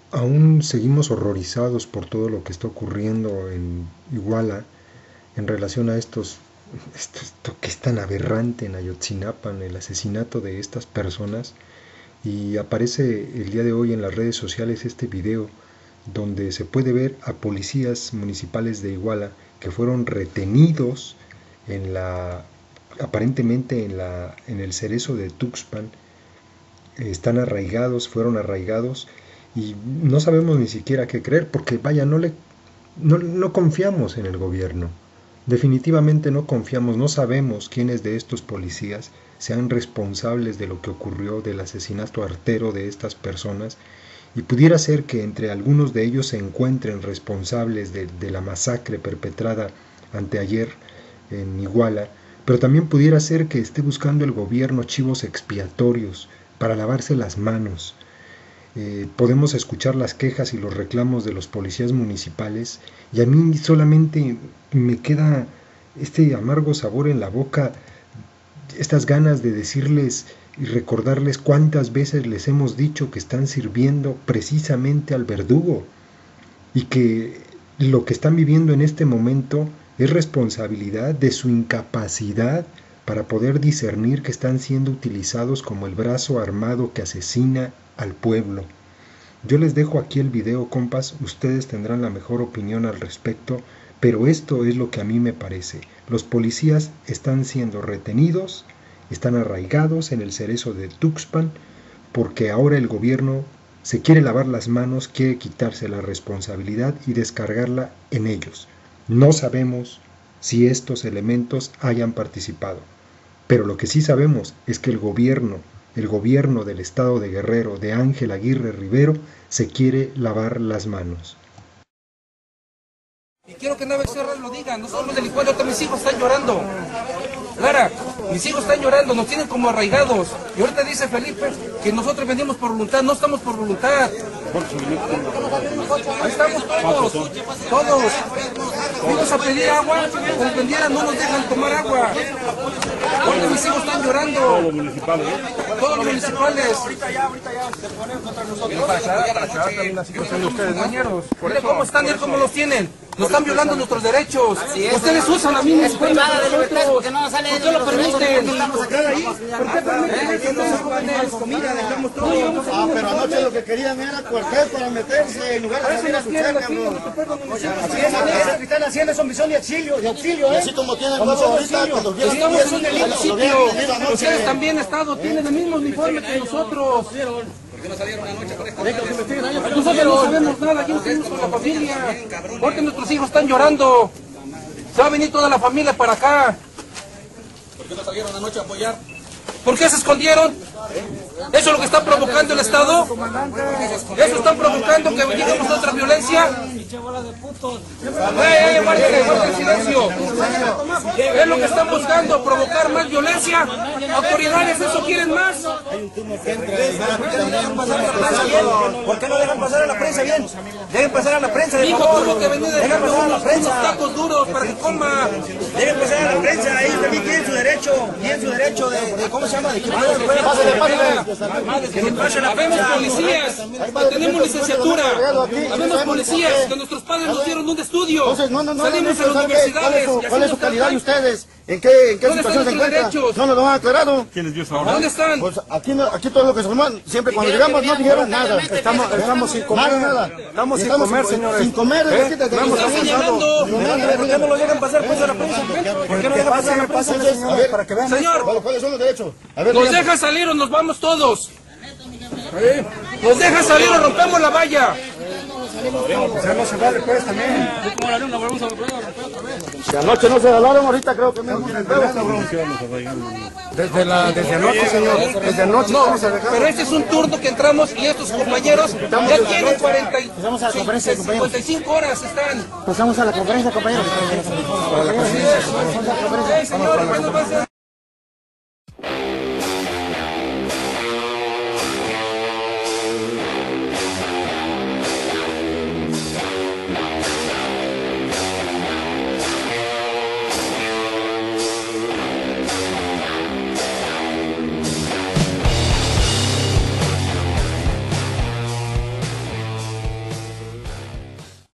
Aún seguimos horrorizados por todo lo que está ocurriendo en Iguala en relación a esto que es tan aberrante en Ayotzinapa, el asesinato de estas personas. Y aparece el día de hoy en las redes sociales este video donde se puede ver a policías municipales de Iguala que fueron retenidos en aparentemente en el cerezo de Tuxpan. Están arraigados, fueron arraigados, y no sabemos ni siquiera qué creer, porque vaya, no confiamos en el gobierno. Definitivamente no confiamos, no sabemos quiénes de estos policías sean responsables de lo que ocurrió, del asesinato artero de estas personas, y pudiera ser que entre algunos de ellos se encuentren responsables de la masacre perpetrada anteayer en Iguala, pero también pudiera ser que esté buscando el gobierno chivos expiatorios para lavarse las manos. Podemos escuchar las quejas y los reclamos de los policías municipales, y a mí solamente me queda este amargo sabor en la boca, estas ganas de decirles y recordarles cuántas veces les hemos dicho que están sirviendo precisamente al verdugo, y que lo que están viviendo en este momento es responsabilidad de su incapacidad para poder discernir que están siendo utilizados como el brazo armado que asesina al pueblo. Yo les dejo aquí el video, compas, ustedes tendrán la mejor opinión al respecto, pero esto es lo que a mí me parece. Los policías están siendo retenidos, están arraigados en el cerezo de Tuxpan, porque ahora el gobierno se quiere lavar las manos, quiere quitarse la responsabilidad y descargarla en ellos. No sabemos si estos elementos hayan participado, pero lo que sí sabemos es que el gobierno del estado de Guerrero, de Ángel Aguirre Rivero, se quiere lavar las manos. Y quiero que Nave Serra lo diga, no somos delincuentes, ahorita mis hijos están llorando. Clara, mis hijos están llorando, nos tienen como arraigados. Y ahorita dice Felipe que nosotros venimos por voluntad, no estamos por voluntad. Ahí estamos todos. Vamos a pedir agua, comprendiera, no nos dejan tomar agua. Ahorita mis hijos están llorando. Todos los municipales. Todos los municipales. Ahorita ya se ponen contra nosotros. Para aclarar también la situación de ustedes, compañeros. Mire cómo están, mire cómo los tienen. Nos están violando nuestros derechos. Ustedes usan la misma escuela de nosotros. ¿Por qué lo permiten? ¿Por qué permiten que no se demos comida? Dejamos todo. Pero anoche lo que querían era cuartel para meterse en lugar de salir a escuchar, cabrón. Así es, que están haciendo son misión de auxilio, ¿eh? Así como tienen huevo ahorita, cuando vieron estamos en un delito. Ustedes también, Estado, tienen el mismo uniforme que nosotros. ¿Por qué no salieron anoche con esta? Nosotros no sabemos nada, aquí estamos con la familia. Porque nuestros hijos están llorando. Se va a venir toda la familia para acá. ¿Por qué no salieron anoche a apoyar? ¿Por qué se escondieron? ¿Eso es lo que está provocando el Estado? ¿Eso están provocando que lleguemos a otra violencia? Guarden silencio. Es lo que están buscando, provocar más violencia. Autoridades, ¿eso quieren más? ¿Por qué no dejan pasar a la prensa bien? Dejen pasar a la prensa, Hijo, tuvo que venir dejando unos tacos duros para que coma. Dejen pasar a la prensa, ellos también tienen su derecho de ¿cómo se llama? De que Habemos policías, que tenemos licenciatura, habemos policías, que nuestros padres nos dieron un estudio, salimos a las universidades. ¿Cuál es su calidad de ustedes? ¿En qué situación se encuentran? No nos lo han aclarado. ¿Quiénes Dios ahora? ¿Dónde están? Pues aquí todo lo que se forman, siempre cuando llegamos no dijeron nada. Estamos sin comer, estamos sin comer, señores. Sin comer, están señalando. ¿Por qué no lo dejan pasar pues a la prensa? ¿Por qué no dejan pasar a la prensa, señor? Para que vean. Señor, ¿cuáles son los derechos? ¿nos deja salir o nos vamos todos? ¿Nos deja salir o rompemos la valla? No se vale pues también. Si anoche no se jalaron, ahorita creo que menos. Desde anoche, señor. Desde anoche no, pero este es un turno que entramos y estos compañeros ya tienen 55 horas están. Pasamos a la conferencia, compañeros. Señor,